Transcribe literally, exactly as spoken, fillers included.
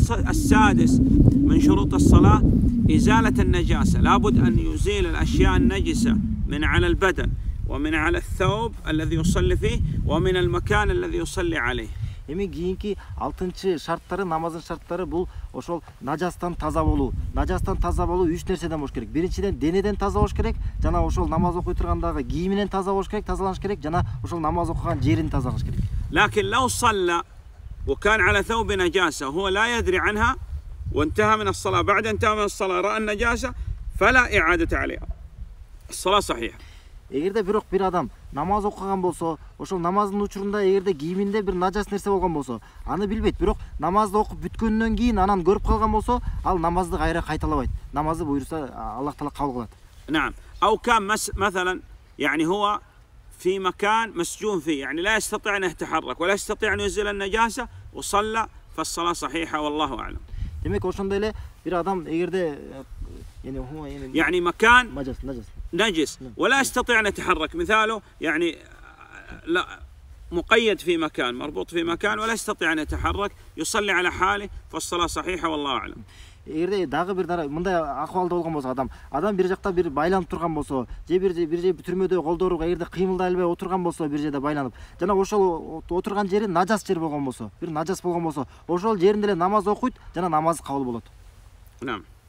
السادس من شروط الصلاة إزالة النجاسة. لابد أن يزيل الأشياء النجسة من على البدن ومن على الثوب الذي يصلي فيه ومن المكان الذي يصلي عليه. Эми кийинки алтынчы шарттары, намаздын шарттары бул ошол нажастан таза болуу. Нажастан таза болуу үч нерседен болуш керек. Биринчиден денеден таза болуш керек, жана ошол намаз окуй тургандагы кийиминен таза болуш керек, тазаланыш керек, жана ошол намаз окуган жерин тазалаш керек. لكن لو صلى وكان على ثوب نجاسة هو لا يدري عنها وانتهى من الصلاة، بعد انتهى من الصلاة رأى النجاسة فلا إعادة عليها، الصلاة صحيحة. Эгерде бирок бир адам намаз окуган болсо, ошол намаздын учурунда эгерде кийиминде бир нажас нерсе болгон болсо, аны билбейт, бирок намазды окуп бүткөндөн кийин анан көрүп калган болсо, ал намазды кайра кайталабайт. Намазы буйруса Аллах Таала кабыл кылат. نعم. أو كان مس مثلا يعني هو في مكان مسجون فيه، يعني لا يستطيع أن يتحرك ولا يستطيع أن يزيل النجاسة وصلى فالصلاة صحيحة والله أعلم. Демек ошондой эле бир адам эгерде يعني مكان نجس نجس نجس ولا يستطيع أن يتحرك، مثاله يعني لا مقيد في مكان، مربوط في مكان ولا يستطيع أن يتحرك، يصلي على حاله فالصلاة صحيحة والله أعلم. Эгерде дагы бир мындай акыбалда болгон болсо, адам адам бир жакта бир байланып турган болсо, же бир бир же түрмөдө колдору эгерде кыймылдай албай отурган болсо, бир жерде байланып, жана ошол отурган жери нажас жер болгон болсо, бир нажас болгон болсо, ошол жеринде эле намаз окуйт, жана намазы кабыл болот. نعم.